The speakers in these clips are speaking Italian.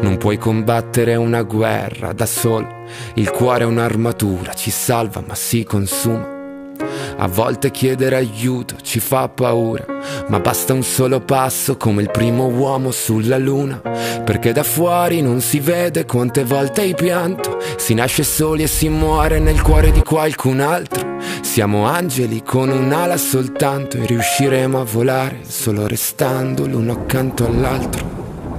Non puoi combattere una guerra da solo, il cuore è un'armatura, ci salva ma si consuma. A volte chiedere aiuto ci fa paura, ma basta un solo passo come il primo uomo sulla luna. Perché da fuori non si vede quante volte hai pianto, si nasce soli e si muore nel cuore di qualcun altro. Siamo angeli con un'ala soltanto e riusciremo a volare solo restando l'uno accanto all'altro.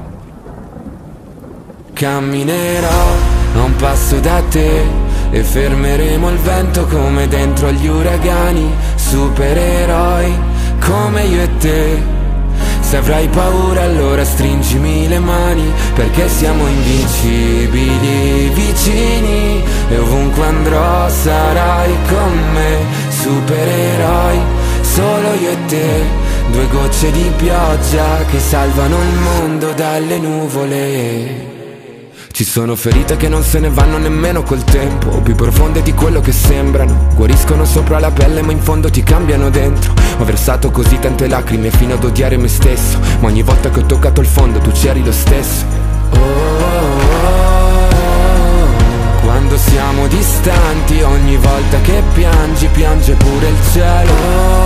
Camminerò a un passo da te e fermeremo il vento come dentro agli uragani. Supereroi come io e te. Se avrai paura allora stringimi le mani, perché siamo invincibili, vicini, e ovunque andrò sarai con me. Supereroi, solo io e te, due gocce di pioggia che salvano il mondo dalle nuvole. Ci sono ferite che non se ne vanno nemmeno col tempo, più profonde di quello che sembrano. Guariscono sopra la pelle ma in fondo ti cambiano dentro. Ho versato così tante lacrime fino ad odiare me stesso, ma ogni volta che ho toccato il fondo tu c'eri lo stesso. Quando siamo distanti, ogni volta che piangi, piange pure il cielo.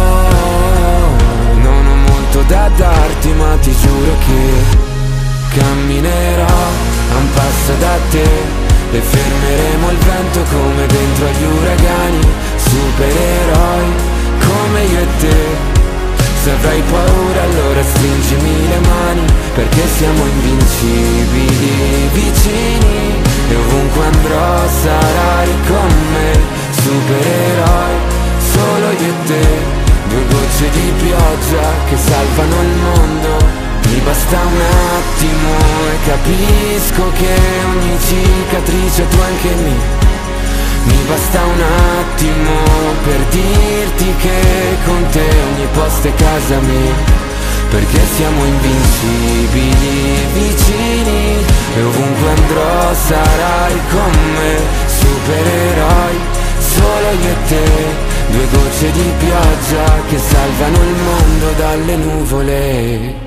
Non ho molto da darti ma ti giuro che camminerò a un passo da te e fermeremo il vento come dentro agli uragani. Supereroi come io e te. Se avrai paura allora stringimi le mani, perché siamo invincibili, vicini, e ovunque andrò sarai con me. Supereroi, solo io e te, due gocce di pioggia che salvano il mondo. Mi basta un attimo e capisco che ogni cicatrice tu anche mi basta un attimo per dirti che con te ogni posto è casa mia. Perché siamo invincibili, vicini, e ovunque andrò sarai con me. Supereroi, solo io e te, due gocce di pioggia che salvano il mondo dalle nuvole.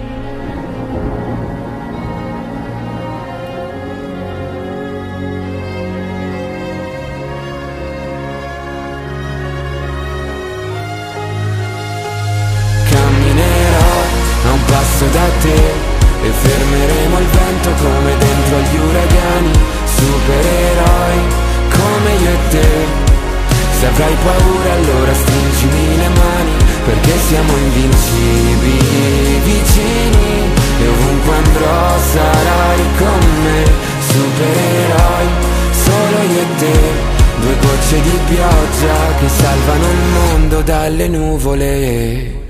Passo da te e fermeremo il vento come dentro agli uragani. Supereroi come io e te. Se avrai paura allora stringimi le mani, perché siamo invincibili, vicini, e ovunque andrò sarai con me. Supereroi, solo io e te, due gocce di pioggia che salvano il mondo dalle nuvole.